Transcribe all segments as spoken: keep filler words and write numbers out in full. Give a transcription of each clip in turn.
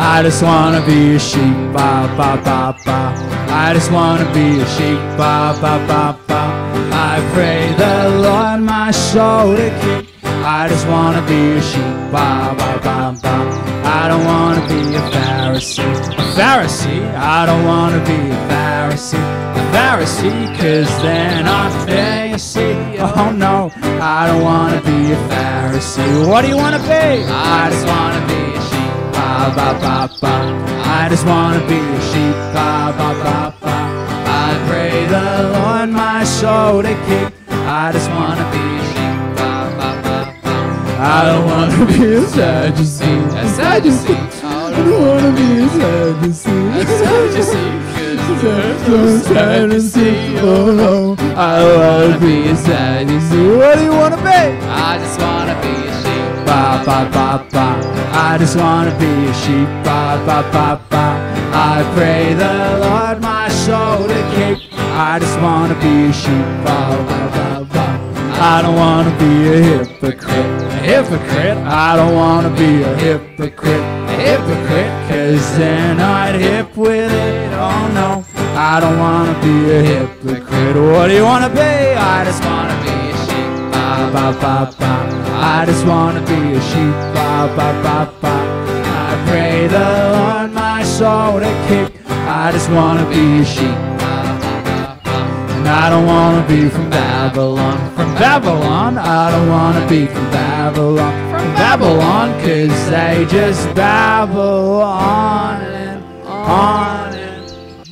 I just wanna be a sheep, ba ba ba ba. I just wanna be a sheep, ba ba ba ba. I pray the Lord my soul to keep. I just wanna be a sheep, ba ba ba ba. I don't wanna be a Pharisee, a Pharisee. I don't wanna be a Pharisee, a Pharisee, 'cause they're not Pharisee. Oh no, I don't wanna be a Pharisee. What do you wanna be? I just wanna be a sheep, ba ba ba ba. I just wanna be a sheep, ba ba ba ba. I pray the Lord my soul to keep. I just wanna be a sheep, ba ba ba ba. I don't wanna be a Sadducee, a Sadducee. I don't wanna be a Sadducee, a Sadducee. There's no Sadducee, oh no. I don't wanna be a Sadducee. What do you wanna be? I just wanna be a sheep, ba ba ba ba. I just wanna be a sheep, ba ba ba ba. I pray the Lord my soul to keep. I just wanna be a sheep, ba ba ba ba. I don't wanna be a hypocrite, a hypocrite. I don't wanna be a hypocrite, a hypocrite, 'cause they're not hip with it. Oh no, I don't wanna be a hypocrite. What do you wanna be? I just wanna be a sheep, ba ba ba ba. I just wanna be a sheep, ba ba ba ba. I pray the Lord my soul to keep. I just wanna be a sheep, ba ba ba ba. And I don't wanna be from Babylon, from Babylon. I don't wanna be from Babylon, from Babylon, 'cause they just babble on and on and,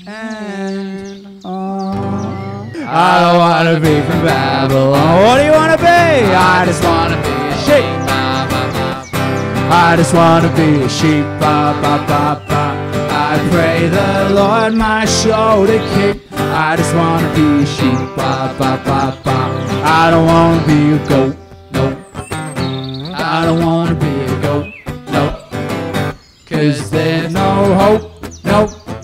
and on. I don't wanna be from Babylon. What do you wanna be? I just wanna be a sheep, ba ba ba ba. I just wanna be a sheep, ba ba ba ba. I pray the Lord my soul to keep. I just wanna be a sheep, ba ba ba ba. I don't wanna be a goat, no. I don't wanna be a goat, no. 'Cause there's no hope, no.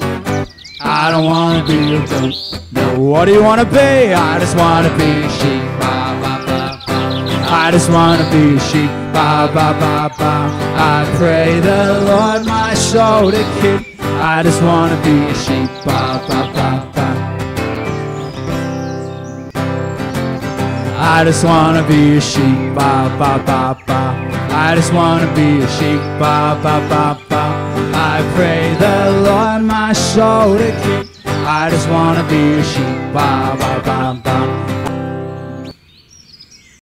I don't wanna be a goat, no. What do you wanna be? I just wanna be a sheep, ba ba ba ba. I just wanna be a sheep, ba ba ba ba. I pray the Lord my soul to keep. I just wanna be a sheep, ba ba ba ba. I just wanna be a sheep, ba ba ba ba. I just wanna be a sheep, ba ba ba ba. I pray the Lord my soul to keep. I just wanna be a sheep, ba ba ba ba.